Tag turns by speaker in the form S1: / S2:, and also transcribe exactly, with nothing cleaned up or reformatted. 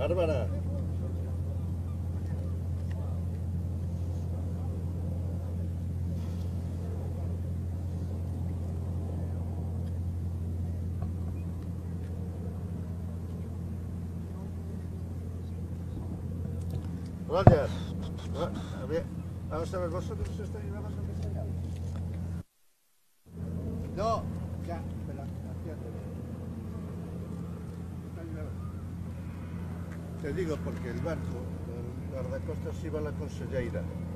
S1: Bárbara. Roger. A ver, vamos a ver, ¿vosotros estáis vamos a enseñar? No, ya, espera, te digo porque el barco, el guardacostas iba a la conselleira.